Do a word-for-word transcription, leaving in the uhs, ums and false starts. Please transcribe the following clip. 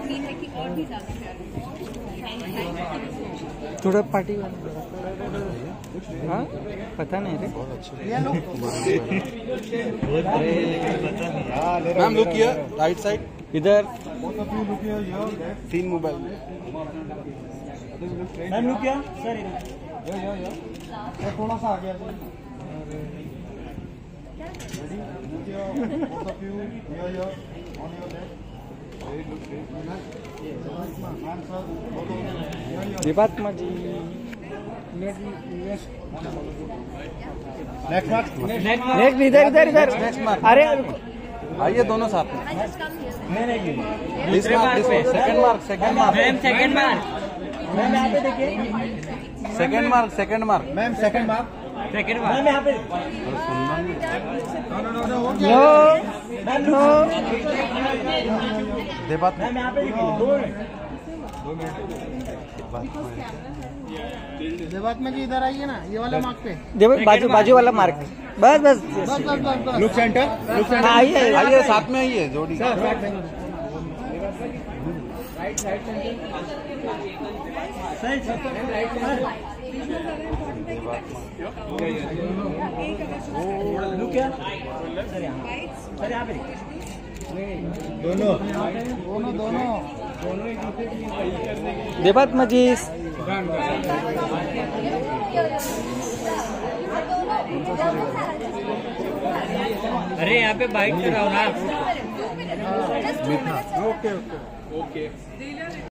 Green है कि और भी ज्यादा थोड़ा पार्टी वाला। हाँ पता नहीं रे। Ma'am look here right side इधर तीन mobile ma'am look here sir थोड़ा सा आ गया देवात्मा जी नेक्स्ट इधर इधर इधर अरे आइए दोनों साथ में second mark second mark ma'am second mark ma'am यहाँ पे देखिए second mark second mark ma'am second mark second mark ma'am यहाँ पे नो देवात मैम यहाँ पे देखिए दो देवात्मा जी इधर आइए ना, ये वाला मार्क पे देव बाजू बाजू वाला मार्क बस बस लुक सेंटर लुक सेंटर आइए आइए साथ में आइए जोड़ी दोनों दोनों दोनों देवात्मा जी अरे यहाँ पे बाइक कराओ ना। Okay okay okay